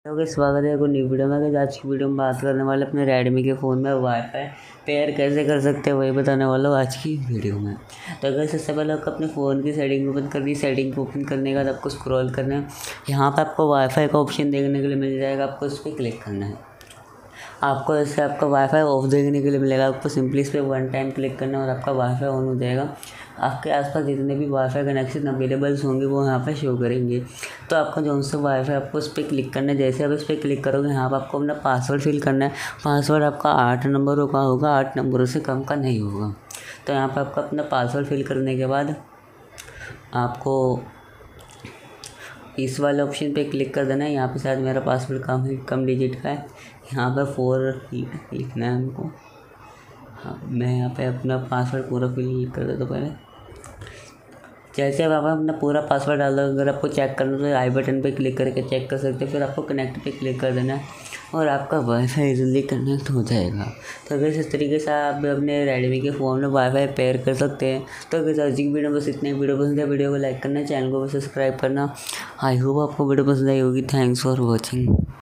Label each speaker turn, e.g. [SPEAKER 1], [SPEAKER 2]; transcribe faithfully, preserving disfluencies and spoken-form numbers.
[SPEAKER 1] Okay, स्वागत है एक न्यू वीडियो में। अगर आज की वीडियो में बात करने वाले अपने रेडमी के फ़ोन में वाईफाई पेयर कैसे कर सकते हैं वही बताने वाला हूँ आज की वीडियो में। तो अगर सबसे पहले आपको अपने फ़ोन की सेटिंग ओपन करनी है। सेटिंग को ओपन करने के बाद आपको स्क्रॉल करना है। यहाँ पर आपको वाईफाई का ऑप्शन देखने के लिए मिल जाएगा, आपको उस पर क्लिक करना है। आपको इससे आपका वाईफाई ऑफ देखने के लिए मिलेगा, आपको सिंपली इस पर वन टाइम क्लिक करना है और आपका वाईफाई ऑन हो जाएगा। आपके आसपास जितने भी वाईफाई कनेक्शन अवेलेबल्स होंगे वो यहाँ पर शो करेंगे। तो आपका जो से वाईफाई आपको उस पर क्लिक करना है। जैसे आप इस पर क्लिक करोगे यहाँ पर आपको अपना पासवर्ड फिल करना है। पासवर्ड आपका आठ नंबरों का होगा, आठ नंबरों से कम का नहीं होगा। तो यहाँ पर आपका अपना पासवर्ड फिल करने के बाद आपको इस वाले ऑप्शन पे क्लिक कर देना है। यहाँ पे शायद मेरा पासवर्ड कम है, कम डिजिट का है। यहाँ पर फोर लिखना है हमको। हाँ, मैं यहाँ पे अपना पासवर्ड पूरा फिल कर देता हूँ पहले। जैसे अब आप अपना पूरा पासवर्ड डाल दो, अगर आपको चेक करना तो आई बटन पे क्लिक करके चेक कर सकते हो। फिर आपको कनेक्ट पे क्लिक कर देना है और आपका वाईफाई इजीली कनेक्ट हो जाएगा। तो अगर इस तरीके से आप अपने रेडमी के फ़ोन में वाईफाई पेयर कर सकते हैं। तो अगर आज की वीडियो बस इतने वीडियो पसंद है, वीडियो को लाइक करना, चैनल को सब्सक्राइब करना। आई होप आपको वीडियो पसंद आई होगी। Thanks for watching.